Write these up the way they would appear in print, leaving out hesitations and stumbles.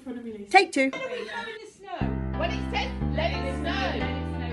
front of me, Lisa. Take two. When it says let it snow.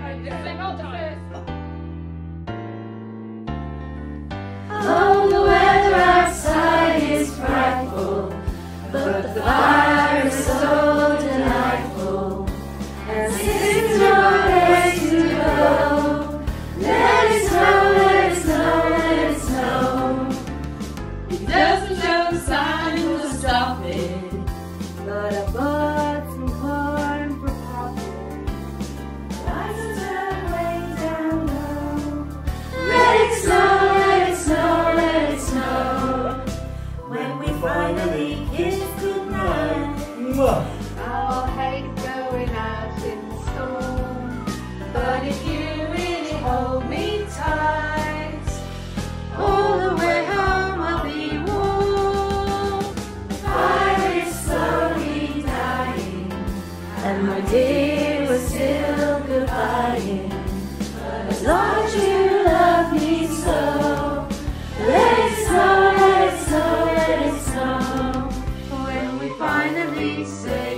Oh, the weather outside is frightful, but the fire is so delightful, and since no place to go, let it snow, let it snow, let it snow. It doesn't show signs of stopping, but I bought some corn for popping. Lights are way down low. Let it snow, let it snow, let it snow. When we finally kiss goodnight, I'll hate going out in the storm, but if you really hold me tight, all the way home I'll be warm. The fire is slowly dying, and my dear, we're still goodbying. As long as you love me so, let it snow, let it snow, let it snow. When we finally say